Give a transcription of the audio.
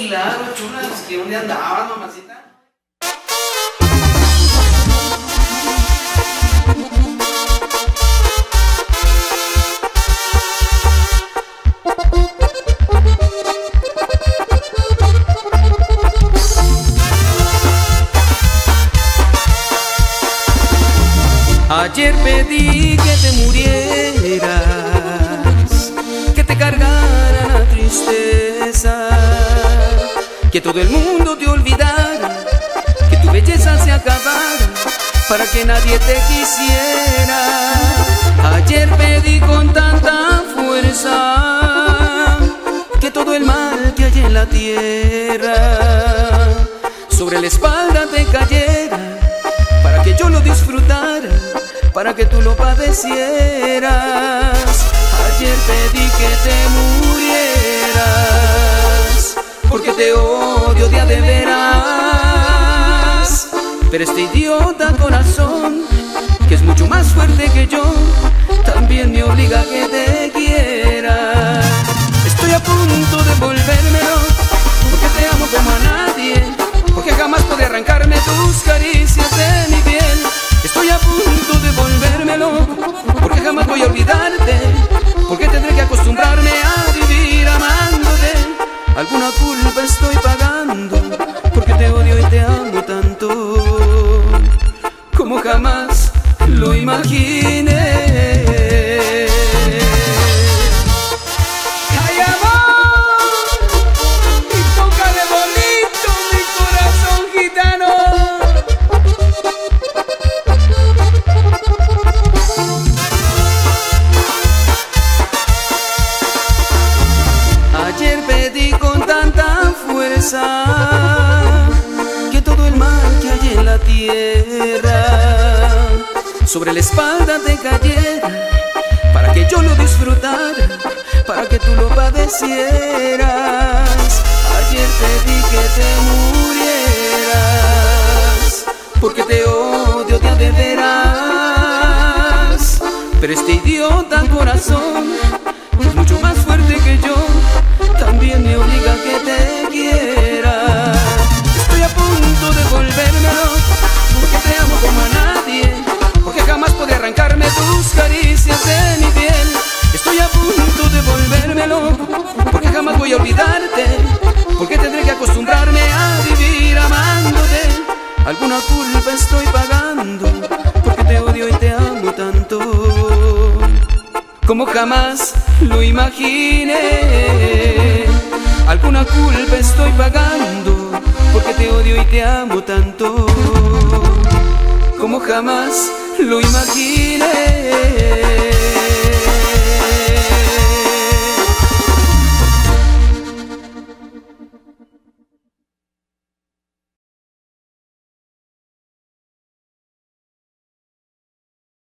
milagro, chula. Es que ¿dónde andabas, mamacita? Ayer pedí que te murieras, que te cargara la tristeza, que todo el mundo te olvidara, que tu belleza se acabara, para que nadie te quisiera. Ayer pedí con tanta fuerza que todo el mal que hay en la tierra sobre la espalda te cayera, para que yo lo disfrutara, para que tú lo padecieras. Ayer pedí que te murieras, porque te odio de a de veras. Pero este idiota corazón, que es mucho más fuerte que yo, también me obliga a que te quiera. Estoy a punto de volvérmelo, porque te amo como a nadie, porque jamás podré arrancarme tus caricias de mi piel. Estoy a punto de volvérmelo, porque jamás voy a olvidarte, porque tendré que acostumbrarme a vivir amándote. Alguna culpa estoy pagando, porque te odio y te amo tanto, como jamás lo imaginé. Ayer pedí con tanta fuerza que todo el mal que hay en la tierra sobre la espalda te cayera, para que yo lo disfrutara, para que tú lo padecieras. Ayer pedí que te murieras, porque te odio de a de veras. Pero este idiota corazón, que es mucho más fuerte que yo, también me obliga a que te quiera. Estoy a punto de volvérmelo, porque te amo como a nadie, porque jamás podré arrancarme tus caricias de mi piel. Estoy a punto de volvérmelo, porque jamás voy a olvidarte, porque tendré que acostumbrarme a vivir amándote. Alguna culpa estoy pagando, porque te odio y te amo tanto, como jamás lo imaginé. Alguna culpa estoy pagando, porque te odio y te amo tanto, como jamás lo imaginé.